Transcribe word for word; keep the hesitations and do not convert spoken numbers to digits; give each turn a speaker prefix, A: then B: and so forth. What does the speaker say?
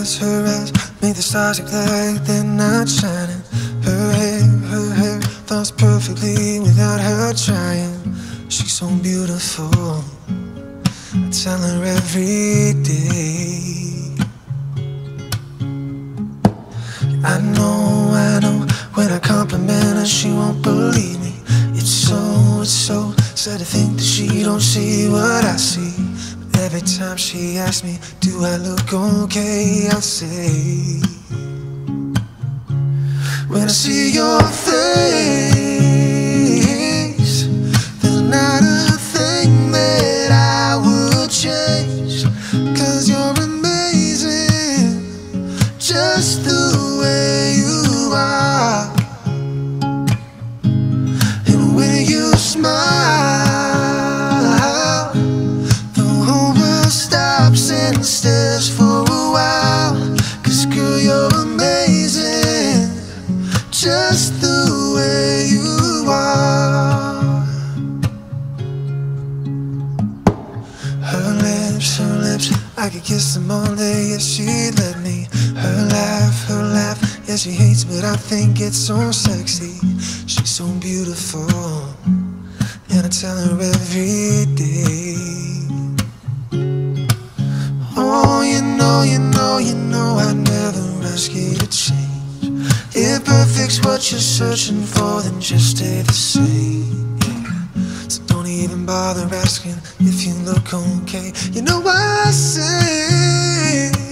A: eyes, her eyes make the stars look like they're not shining. Her hair, her hair falls perfectly without her trying. She's so beautiful, I tell her every day. I know, I know, when I compliment her she won't believe me. It's so, it's so sad to think that she don't see what I see. But every time she asks me, do I look okay, I say, when I see your face, there's not a thing that I would change. Cause you're amazing, just the way you are. And when you smile, the whole world stops and stares for a while. Cause girl, you're amazing, just the way you are. Her lips, her lips, I could kiss them all day if she'd let me. Her laugh, her laugh, yeah she hates but I think it's so sexy. She's so beautiful, and I tell her every day. Oh, you know, you know, you know I'd never ask you to change. If perfect's what you're searching for, then just stay the same, yeah. So don't even bother asking if you look okay. You know what I say,